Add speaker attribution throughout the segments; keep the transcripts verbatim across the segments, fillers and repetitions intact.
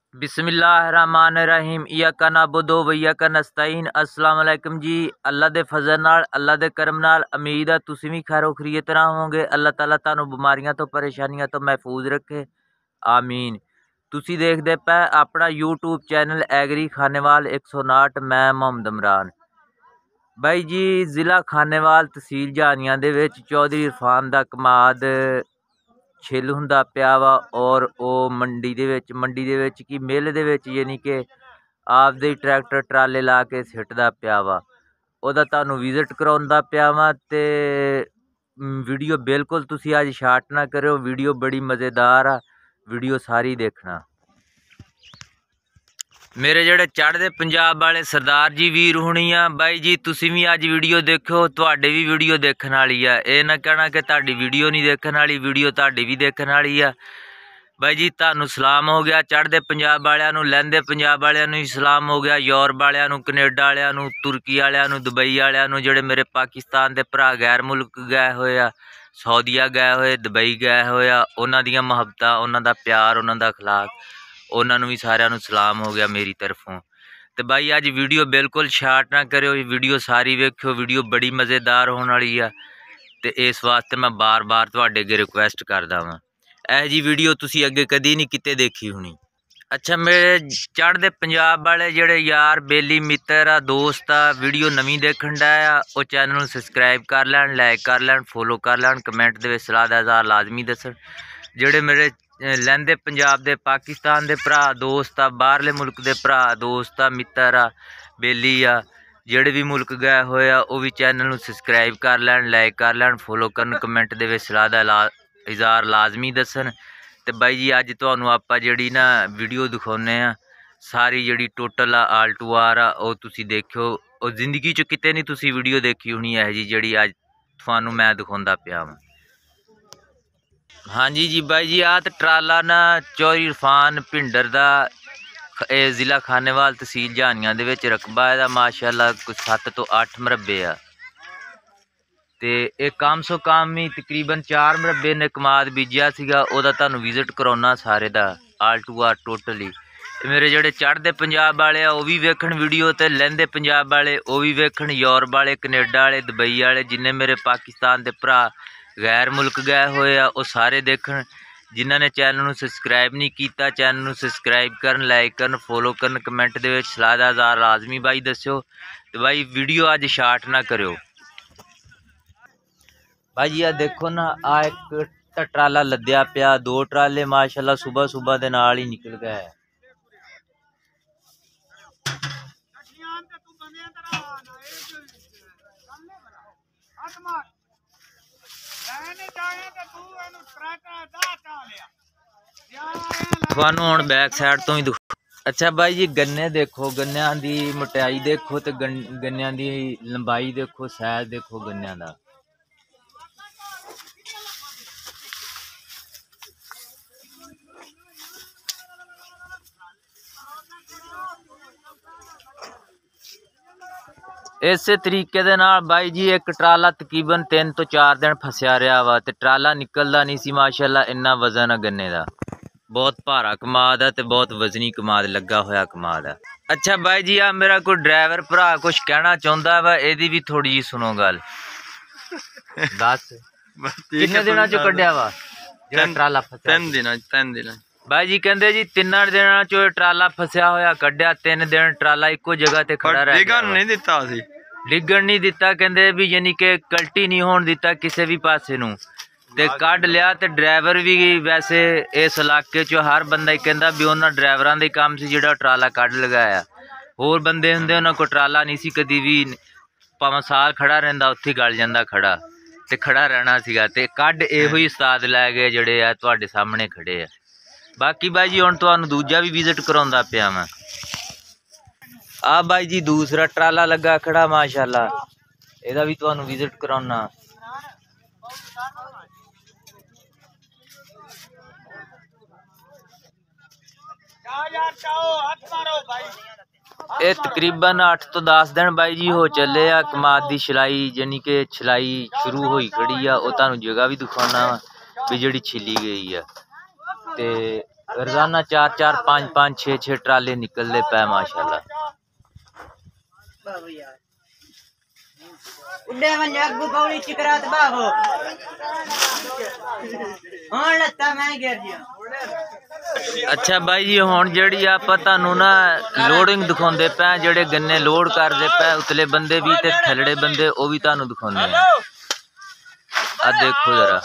Speaker 1: बिस्मिल्लाहिर्रहमानिर्रहीम इय्याका नअबुदु व इय्याका नस्तईन। अस्सलाम वालेकुम जी। अल्लाह दे फजल नाल अल्लाह दे करम नाल उम्मीद है तुसीं भी खैरो खैरियत नाल होवोगे। अल्लाह ताला तुहानू बीमारियां तो परेशानियां तो महफूज रखे, आमीन। तुसीं देखदे पे अपना यूट्यूब चैनल एग्री खानेवाल एक सौ उनाहठ। मैं मोहम्मद इमरान बाई जी, ज़िला खानेवाल तहसील जानिया दे विच चौधरी इरफान दा कमाद छिल हुंदा पिया वा और ਉਹ ਮੰਡੀ ਦੇ ਵਿੱਚ ਮੰਡੀ ਦੇ ਵਿੱਚ ਕੀ ਮਿੱਲ ਦੇ ਵਿੱਚ ਯਾਨੀ ਕਿ ਆਪਦੇ ਟਰੈਕਟਰ ਟਰਾਲੇ ਲਾ ਕੇ ਸਿੱਟਦਾ ਪਿਆ ਵਾ। ਉਹਦਾ ਤੁਹਾਨੂੰ ਵਿਜ਼ਿਟ ਕਰਾਉਂਦਾ ਪਿਆ ਵਾ ਤੇ ਵੀਡੀਓ ਬਿਲਕੁਲ ਤੁਸੀਂ ਅੱਜ ਸ਼ਾਰਟ ਨਾ ਕਰਿਓ, ਵੀਡੀਓ ਬੜੀ ਮਜ਼ੇਦਾਰ ਆ, ਵੀਡੀਓ ਸਾਰੀ ਦੇਖਣਾ। मेरे जोड़े चढ़ते पंजाब वाले सरदार जी वीर होनी आ बाई जी, तुसी भी अज वीडियो देखो, तुहाडे भी वीडियो देखने वाली आ। ये ना कहना कि तुहाडी वीडियो नहीं देखने वाली, वीडियो तुहाडी भी देखने वाली आ। बाई जी तुहानू सलाम हो गया चढ़ते पंजाब वालियां नू, लैंदे पंजाब वालियां नू सलाम हो गया, यूरोप वालियां नू, कनेडा वालियां नू, तुर्की वालियां नू, दुबई वालियां नू, जिहड़े मेरे पाकिस्तान दे भरा गैर मुल्क गए होए आ, सऊदीया गए होए, दुबई गए होए आ, उन्हां दियां मुहब्बतां, उन्हां दा प्यार, उन्हां दा अखलाक, उन्होंने भी सारिਆਂ ਨੂੰ सलाम हो गया मेरी तरफों। तो भाई अज वीडियो बिल्कुल शार्ट ना करो, वीडियो सारी वेखो, वीडियो बड़ी मज़ेदार होने वाली है। तो इस वास्ते मैं बार बार तुहाडे अगे रिक्वेस्ट करदा वां, यह जी वीडियो तुसी अगे कदी नहीं किते देखी होनी। अच्छा, मेरे चढ़ते पंजाब वाले जिहड़े यार बेली मित्र आ, दोस्त आ, वीडियो नवीं देखण डे आ, वो चैनल नूं सबसक्राइब कर लैण, लाइक कर लैण, फॉलो कर लैण, कमेंट दे विच सलाह दा इज़हार लाजमी दस्सण। जिहड़े मेरे लैंदे पंजाब दे, पाकिस्तान दे भरा दोस्त आ, बाहरले मुल्क दे भरा दोस्त आ, मित्र आ, बेली आ, जिहड़े भी मुल्क गए होए आ, वो भी चैनल नूं सबसक्राइब कर लैण, लाइक कर लैण, फॉलो करन, कमेंट दे विच सलाह दा इज़हार लाजमी दस्सण। ते बाई जी अज तुहानू आपां जिहड़ी ना वीडियो दिखाउने आ, सारी जिहड़ी टोटल आ आल टू आर आ, वो तुसी देखियो, और जिंदगी च किते नहीं तुसी वीडियो देखी होनी है जी जिहड़ी अज तुहानू मैं दिखाउंदा पिया वां। हाँ जी जी बाई जी, आ तो ट्राला ना चौधरी इरफान भिंडर दा ज़िला खानेवाल तहसील जानिया दे विच रकबा है माशाअल्लाह, कुछ सत्त तो अठ मरबे आ। ते एक कम सो कम ही तकरीबन चार मरबे ने कमाद बीजिया सीगा, ओदा तुहानू विजिट कराउना सारे दा आल टू आर टोटली। मेरे जोड़े चढ़ते पंजाब वाले आ, वो भी वेखण वीडियो, तो लैंदे पंजाब वाले वो भी वेखण, यूरोप वाले, कनेडा वाले, दुबई वाले, जिन्ने मेरे पाकिस्तान दे भरा गैर मुल्क गए हुए आ, वो सारे देखण। जिन्होंने चैनल नूं सबसक्राइब नहीं किया, चैनल नूं सबसक्राइब करन, लाइक करन, फॉलो करन, कमेंट दे विच सलाह दा इज़हार लाजमी बाई दस्सिओ। तो भाई वीडियो अज शार्ट ना करियो। भाई जी आ देखो ना, आ एक ट्राला लद्या पिया, दो ट्राले माशाअल्लाह सुबह सुबह दे नाल ही निकल गए। थानू हुण बैक साइड तो ही दिखो। अच्छा भाई जी गन्ने देखो, गन्नियां दी मोटाई देखो, तो गन गन्नियां दी लंबाई देखो, साइज देखो गन्नियां दा। इस तरीके दे नाल बाई जी एक ट्राला तकरीबन तीन तो चार दिन फसिया रहा वा, ते ट्राला निकलदा नहीं सी माशाअल्लाह, इन्ना वजन है गन्ने दा, बहुत भारा कमाद है, तो बहुत वजनी कमाद लगा होया कमाद है। अच्छा भाई जी आ मेरा कोई ड्राइवर भरा कुछ कहना चाहता वा, एदी भी थोड़ी जी सुनो गल। दस कितने दिनों चो कढ़िया वा ट्राला फसिया? तीन दिन तीन दिन भाई जी कहते जी तीन दिनों चो ट्राला फसिया होया कढ़िया, तीन दिन ट्राला इको जगह ते खड़ा रह गया, नहीं दिता डिगण नहीं दिता, कहते भी यानी कि कल्टी नहीं होने दिता किसी भी पासे नूं, ते कढ़ लिया। ते ड्राइवर भी वैसे इस इलाके चो हर बंदा ही कहता भी उन्होंने ड्राइवरां दे काम से जिहड़ा ट्राला कढ़ लगाया, होर बंदे हुंदे उन्हां कोल ट्राला नहीं सी कदी भी, भावें साल खड़ा रहिंदा उत्थे गल जांदा खड़ा, ते खड़ा रहना सीगा, ते कढ़ इहो ही उस्ताद लै गए जिहड़े आ तुहाडे सामने खड़े आ। बाकी भाई जी हुण तुहानू दूजा भी विजिट कराउंदा पिया मैं। आ भाई जी दूसरा ट्राला लगा खड़ा माशाअल्लाह, इहदा भी तुहानू विजिट कराउना। ये तकरीबन अठ तो दस दिन बाई जी हो चले आ कमाद की छिलाई, यानी कि छिलाई शुरू होई खड़ी आ, वो तुहानू जगह भी दिखाना भी जिहड़ी छिली गई है। ते रोजाना चार चार पाँच पाँच छे छे ट्राले निकलते पे माशाल्लाह। अच्छा भाई जी हुण जिहड़ी आपां तुहानू ना लोडिंग दिखाउंदे पे जिहड़े गन्ने लोड करदे पे उतले बंदे भी ते थल्लड़े बंदे ओ भी तुहानू दिखाउंदे आ। आ देखो जरा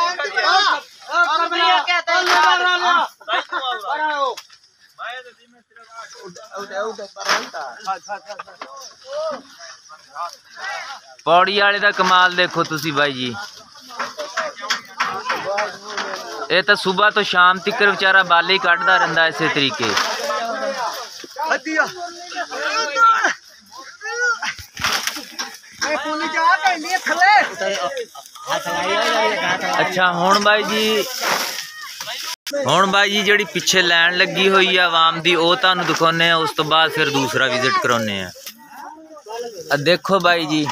Speaker 1: पौड़ी वाले दा कमाल देखो तुसी भाई जी। ये तो सुबह तो शाम तक बेचारा बाल ही कटदा रहिंदा इसे तरीके। अच्छा हुण भाई जी हुण भाई जी जिहड़ी पिछे लैन लगी हुई है आवाम दी ओ तुहानू दिखाने आ, उस तो बाद फिर दूसरा विजिट कराने आ। देखो भाई जी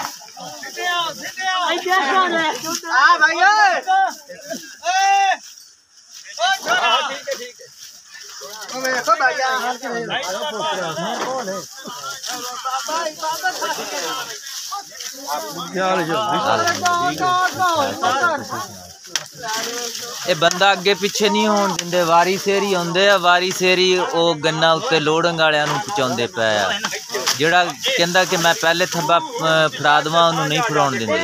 Speaker 1: ये बंदा अगे पिछे नहीं होण दिंदे, वारी सेरी आउंदे आ, वारी सेरी ओ गन्ना उत्ते लोडिंग वालियां नूं पहुंचाउंदे पे आ। जिहड़ा कहंदा कि मैं पहले थब्बा फड़ा देवां ओनूं नहीं फड़ाउण दिंदे।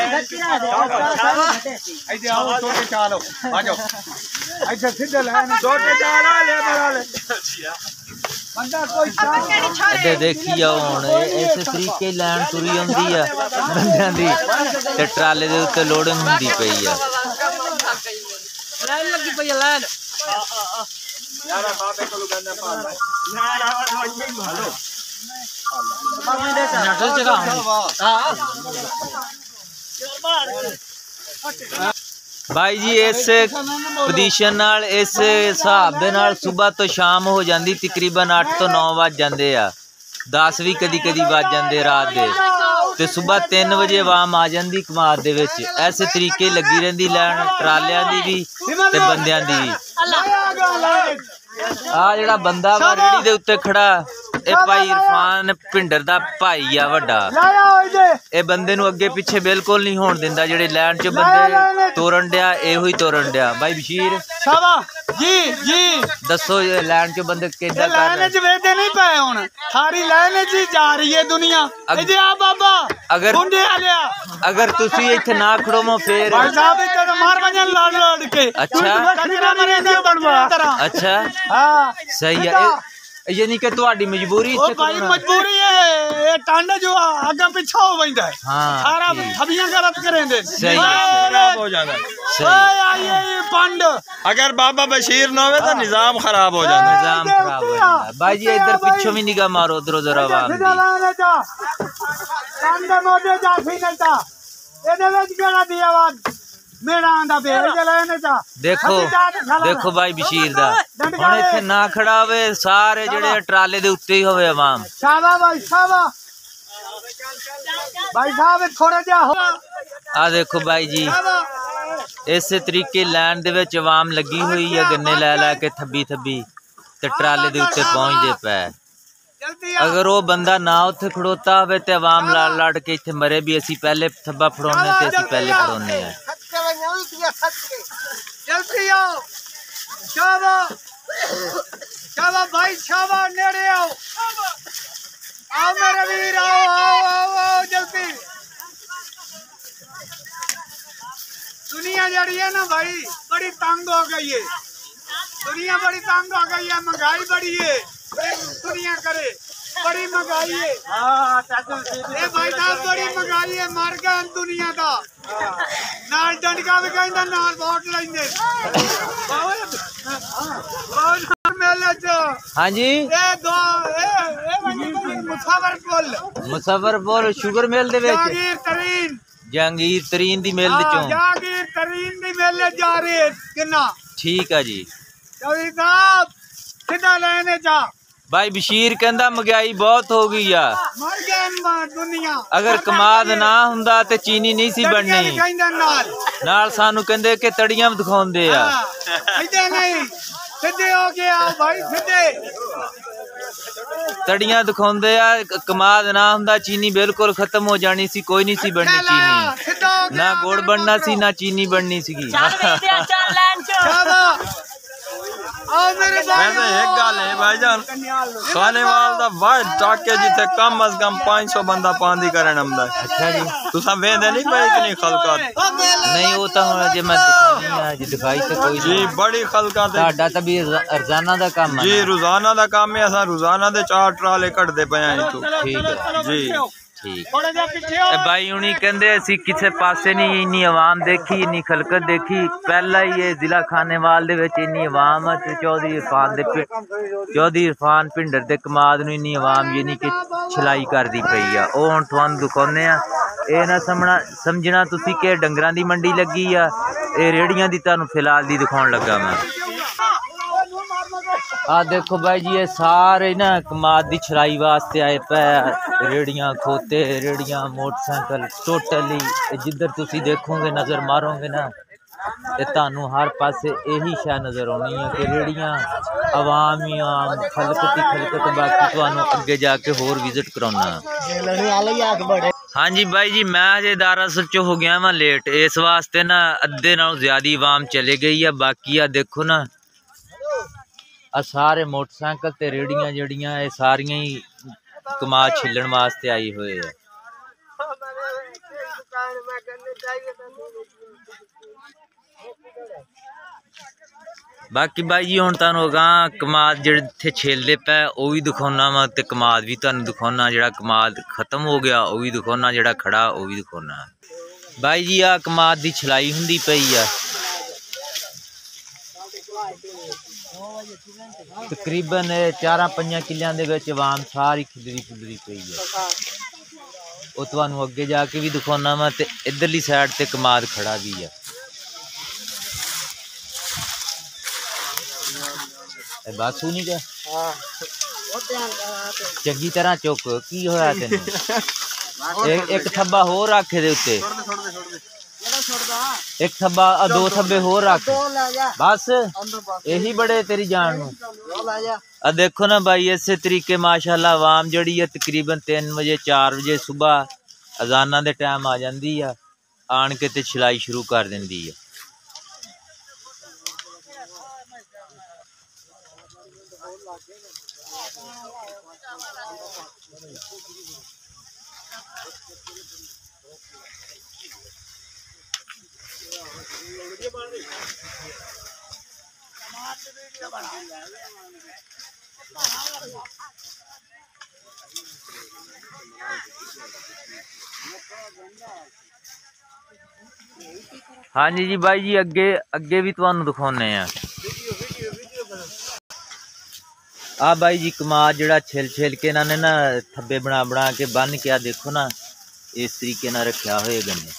Speaker 1: अदे देखी हुण इस तरीके लैन तुरी आउंदी आ बंदियां दी ते ट्राले दे उत्ते लोडिंग हुंदी पई आ। लैन लगी पई लैन यार बाबे कोल गन्ना पाल भाई जी इस पोजीशन नाल इस हिसाब दे नाल सुबह तो शाम हो जाती तकरीबन अठ तो नौ बज जाते आ, दस भी कदी कदी बज जाते रात दे ते सुबह तीन बजे आवाम आ जाती कमाद दे विच। ऐसे तरीके लगी रहिंदी लैन ट्रालियां दी भी ते बंदियां दी भी। आ जिहड़ा बंदा वा रेहड़ी दे उत्ते खड़ा ए भाई इरफान भिंडर दा भाई आ वड्डा, ए बंदे नूं अगे पिछे बिल्कुल नहीं होण दिंदा। जिहड़े लैन च बंदे तोरन दिया एहो ही तोरन दिया। भाई बशीर जी जी दसो लैन च बंदे किदां कर रहे? लैन च वेदे नहीं पे हुण सारी लैन च जा रही है दुनिया। इधर आ बाबा अगर गुंडे आ गया अगर तुसी इत्थे ना खड़ोवो फिर भाई साहब इत्थे तो मार वजन लड़ लड़ के। अच्छा अच्छा हां सही है, यानी कि तुहाडी मजबूरी इत्थे भाई मजबूरी है। ये टांडा जो आगे पीछे हो वंदा है हां सारा थबियां गलत करेंदे सही खराब हो जांदा सही ये पंड अगर बाबा बशीर ना होवे तो निजाम खराब हो जांदा निजाम खराब हो जांदा। भाई जी इधर पीछे भी निगाह मारो उधर उधर आवाम दी टांडा मोदे जाफी नता एदे विच केड़ा दी आवाज मेरा आंदा पे लेने चा। देखो देखो भाई बशीर दा हुण इत्थे ना खड़ा होवे सारे जेड़े ट्राले दे उत्ते ही होवे आवाम। शाबाश भाई शाबाश भाई साहब थोड़ा जा हो। आ देखो भाई जी इस तरीके लैन दे विच आवाम लगी हुई है गन्ने लै लै के थब्बी थब्बी ते ट्राले दे उत्ते पहुंचदे पे। अगर वो बंदा ना उत्थे खड़ोता होवे ते आवाम लड़ लड़ के इत्थे मरे भी असी पहले थब्बा फड़ाउने ते असी पहले फड़ाउने हैं। जल्दी आओ शाबाश शाबाश भाई शाबाश नेड़े आओ आओ मेरे वीर आओ आओ आओ आओ जल्दी। दुनिया जड़ी है ना भाई बड़ी तंग हो गई है, दुनिया बड़ी तंग हो गई है, महंगाई बड़ी है, दुनिया करे बड़ी महंगाई है। ए भाई साहब बड़ी महंगाई है, मर गए दुनिया का नाल डंडका भी कहंदा नाल वोट लेंदे मेले च। हां जी ए दो ए मुसाफर पुल मुसाफर पुल शुगर मिल दे विच जहांगीर तरीन जहांगीर तरीन दी मिल चों जहांगीर तरीन दी मिल जा रही है किन्ना ठीक है जी। कवि साहब सीधा लेने जा। भाई बशीर कहंदा महंगाई बहुत हो गई आ, मर गए दुनिया। अगर कमाद ना हुंदा ते चीनी नहीं सी बननी नाल नाल सानू कहंदे कि तड़ियां दिखाउंदे आ इधर नहीं
Speaker 2: सीधे हो गया भाई सीधे
Speaker 1: तड़ियां दिखाਉਂਦੇ ਆ कमाद ना ਹੁੰਦਾ चीनी बिल्कुल खत्म हो जानी सी कोई नहीं सी बननी चीनी ना गुड़ बनना सी ना चीनी बननी सी
Speaker 3: वैसे एक गल है भाईजान खानेवाल दा वाह टाके जिथे कम अज कम पाँच सौ बंदा पांदी करन आंदा है।
Speaker 1: अच्छा जी
Speaker 3: तुसा वेंदे नहीं भाई इतनी खलकत
Speaker 1: नहीं वो तो हुन जे मैं दिखानी है जी दिखाई ते कोई
Speaker 3: जी बड़ी खलकत है
Speaker 1: साडा तो भी रोजाना दा काम है
Speaker 3: जी रोजाना दा काम है असा रोजाना दे चार ट्राले कटदे पे हैं तो
Speaker 1: ठीक है
Speaker 3: जी
Speaker 1: ठीक ए भाई हुनी कहंदे असी किसे पासे नहीं इन्नी आवाम देखी इन्नी खलकत देखी पहला ही ये जिला खानेवाल दे विच इन्नी आवाम ते चौधरी इरफान दे चौधरी इरफान भिंडर दे कमाद नूं इन्नी आवाम यानी कि छलाई करदी पई आ ओ हुण तुहानूं दिखाउने आ ए ना समझना समझना तुसी कि डंगरां दी मंडी लगी आ ए रेहड़ियां दी तुहानूं फिलहाल दी दिखाउण लगा मैं आ देखो भाई जी ये सारे ना कमाद दी छलाई वास्ते आए पे रेड़ियां खोते रेड़ियां मोटरसाइकिल टोटली जिधर तुसी देखोगे नज़र मारोगे ना ते तानू हर पासे यही शै नज़र आनी है कि रेड़ियां आवाम ही आम खलकत ही खलकत बाकी तुहानू अगे जाके होर विजिट कराना। हाँ जी भाई जी मैं अजे दारा सच हो गया मैं लेट इस वास्ते ना अद्धे नालों ज़्यादा आवाम चले गई है बाकी आ देखो ना आ सारे मोटरसाइकिल ते रेड़ियां जड़ियां ये सारियां ही कमाद छिलण वास्ते आई हुए है। बाकी भाई जी हुण तुहानूं अगां कमाद जिहड़े इत्थे छिलदे पे ओह भी दिखाउणा वा ते कमाद भी तुहानूं दिखाउणा जिहड़ा कमाद खत्म हो गया ओह भी दिखाउणा जिहड़ा खड़ा ओह भी दिखाउणा। भाई जी आ कमाद दी छलाई हुंदी पई आ तकरीबन चार पंजा किलियां दे विच आवाम सारी खिलरी खुलरी पई है वो तुहानूं अगे जाके भी दिखाउणा वा ते इधरली साइड ते कमाद खड़ा भी है। बासू नहीं क्या चंगी तरह चुक की होया तेनूं एक, एक थब्बा होर रखे दे उत्ते एक थब्बा दो थब्बे होर रख बस यही बड़े तेरी जान नूं। आ देखो ना भाई इसे तरीके माशाल्लाह आवाम जड़ी है तकरीबन तीन बजे चार बजे सुबह अजाना दे टाइम आ जाती है आन के ते छलाई शुरू कर देंदी है। हाँ जी जी भाई जी अगे अगे भी तुहानूं दिखाउने आ आ भाई जी कमाद जड़ा छिल छिल के इन्होंने ना थब्बे बना बना के बन के आ देखो ना इस तरीके ना रखा हुए गन्ने।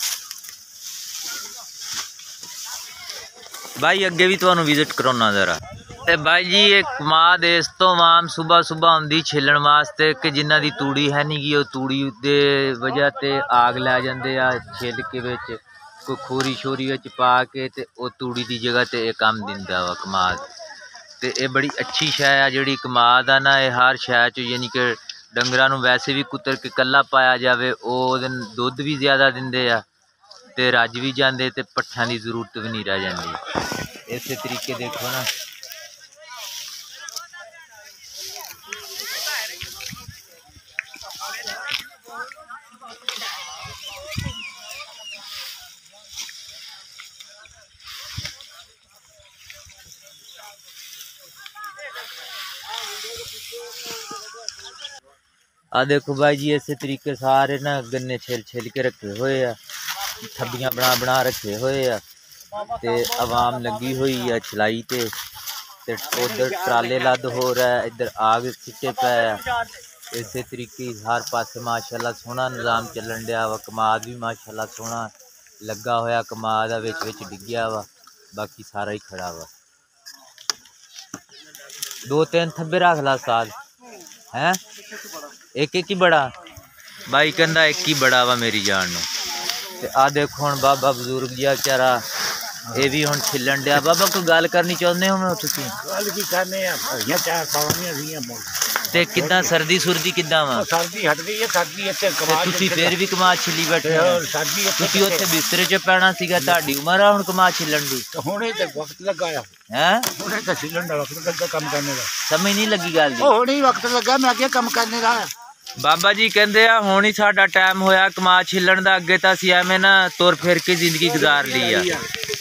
Speaker 1: भाई अगे भी तुहानूं विजिट कराउणा जरा ते भाई जी ये कमाद इस तो आम सुबह सुबह आउंदी छिलण वास्ते कि जिन्हां दी तूड़ी है नहीं गी ओह तूड़ी दे वजह ते आग लै जांदे आ छिल के विच कोई खोरी शोरी विच पा के ते ओह तूड़ी दी जगह ते ये कम दिंदा वा कमाद ते ये बड़ी अच्छी शै आ जिहड़ी कमाद आ ना ये हर शै च यानी कि डंगरां नूं वैसे भी कुतर के कल्ला पाया जावे ओह दुध भी ज़्यादा दिंदे आ ते रज भी जाते ते पट्ठियां की जरूरत भी नहीं रह जाती। इस तरीके देखो ना आ देखो भाई जी इस तरीके सारे ना गन्ने छिल छिल के रखे हुए आ थब्बियां बना बना रखे हुए आ ते आवाम लगी हुई है छलाई ते ते उधर ट्राले लद हो रहा है इधर आग सिटे पे इस तरीके हर पासे माशाल्लाह सोहना निज़ाम चलन दिया वा कमाद भी माशाल्लाह सोहना लगा होया कमाद विच विच डिग्गिया वा बाकी सारा ही खड़ा वा। दो तीन थब्बे रख ला साल हैं एक एक ही बड़ा भाई कहंदा एक ही बड़ा वा मेरी जान नूं ते आ देखो हुण बाबा बजुर्ग जिहा बेचारा ਇਹ ਵੀ ਹੁਣ ਛਿੱਲਣ ਡਿਆ। ਬਾਬਾ ਕੋਈ ਗੱਲ ਕਰਨੀ ਚਾਹੁੰਦੇ ਹੋ ਤੁਸੀਂ?
Speaker 2: ਗੱਲ ਕੀ ਕਰਨੇ ਆ ਭਈਆਂ ਚਾਰ ਪਾਉਣੀਆਂ ਸੀਗੀਆਂ ਮੁੱਲ
Speaker 1: ਤੇ ਕਿੱਦਾਂ ਸਰਦੀ ਸੁਰਦੀ ਕਿੱਦਾਂ ਵਾ?
Speaker 2: ਸਰਦੀ ਹਟ ਗਈ ਹੈ, ਸਰਦੀ ਇੱਥੇ
Speaker 1: ਤੇ
Speaker 2: ਕਮਾਲ
Speaker 1: ਤੁਸੀਂ ਫੇਰ ਵੀ ਕਮਾ ਛਿੱਲੀ ਬੈਠੇ ਹੋ।
Speaker 2: ਹੋਰ ਸਰਦੀ ਇੱਥੇ
Speaker 1: ਤੁਸੀਂ ਉੱਥੇ ਬਿਸਤਰੇ 'ਚ ਪੈਣਾ ਸੀਗਾ, ਤੁਹਾਡੀ ਉਮਰ ਆ ਹੁਣ ਕਮਾ ਛਿੱਲਣ ਦੀ।
Speaker 2: ਤੇ ਹੁਣੇ ਤੇ ਵਕਤ ਲੱਗਾ ਆ,
Speaker 1: ਹੈ
Speaker 2: ਹੁਣੇ ਤਾਂ ਛਿੱਲਣ ਦਾ ਵਕਤ ਲੱਗਾ ਕੰਮ ਕਰਨੇ ਦਾ।
Speaker 1: ਸਮਝ ਨਹੀਂ ਲੱਗੀ ਗੱਲ ਦੀ।
Speaker 2: ਉਹ ਹੁਣੇ ਹੀ ਵਕਤ ਲੱਗਾ, ਮੈਂ ਅੱਗੇ ਕੰਮ ਕਰਨੇ ਦਾ।
Speaker 1: ਬਾਬਾ ਜੀ ਕਹਿੰਦੇ ਆ ਹੁਣ ਹੀ ਸਾਡਾ ਟਾਈਮ ਹੋਇਆ ਕਮਾ ਛਿੱਲਣ ਦਾ, ਅੱਗੇ ਤਾਂ ਅਸੀਂ ਐਵੇਂ ਨਾ ਤੁਰ ਫਿਰ ਕੇ ਜ਼ਿੰਦਗੀ ਗੁਜ਼ਾਰ ਲਈ ਆ।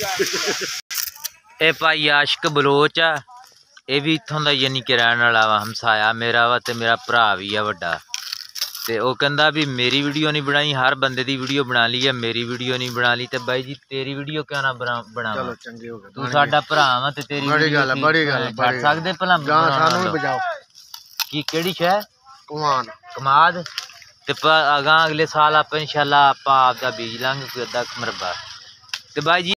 Speaker 1: ਇਹ ਭਾਈ ਆਸ਼ਕ ਬਲੋਚ ਆ, ਇਹ ਵੀ ਇੱਥੋਂ ਦਾ ਯਾਨੀ ਕਿ ਰਹਿਣ ਵਾਲਾ ਵਾ, ਹਮਸਾਇਆ ਮੇਰਾ ਵਾ ਤੇ ਮੇਰਾ ਭਰਾ ਵੀ ਆ ਵੱਡਾ। ਤੇ ਉਹ ਕਹਿੰਦਾ ਵੀ ਮੇਰੀ ਵੀਡੀਓ ਨਹੀਂ ਬਣਾਈ, ਹਰ ਬੰਦੇ ਦੀ ਵੀਡੀਓ ਬਣਾ ਲਈ ਹੈ, ਮੇਰੀ ਵੀਡੀਓ ਨਹੀਂ ਬਣਾ ਲਈ। ਤੇ ਬਾਈ ਜੀ ਤੇਰੀ ਵੀਡੀਓ ਕਿਉਂ ਨਾ ਬਣਾ?
Speaker 2: ਚਲੋ ਚੰਗੇ ਹੋ ਗਏ,
Speaker 1: ਤੂੰ ਸਾਡਾ ਭਰਾ ਵਾ ਤੇ ਤੇਰੀ
Speaker 2: ਬੜੀ ਗੱਲ ਹੈ, ਬੜੀ ਗੱਲ ਹੈ,
Speaker 1: ਛੱਡ ਸਕਦੇ ਭਲਾ
Speaker 2: ਸਾਨੂੰ ਵੀ ਬਜਾਓ।
Speaker 1: ਕੀ ਕਿਹੜੀ ਸ਼ੈ?
Speaker 2: ਕਮਾਨ
Speaker 1: ਕਮਾਦ। ਤੇ ਅਗਾਂ ਅਗਲੇ ਸਾਲ ਆਪਾਂ ਇਨਸ਼ਾਅੱਲਾ ਆਪਾਂ ਆਪਦਾ ਬੀਜ ਲਾਂਗੇ ਕੋਈ ਅੱਧਾ ਮਰਬਾ। ਤੇ ਬਾਈ ਜੀ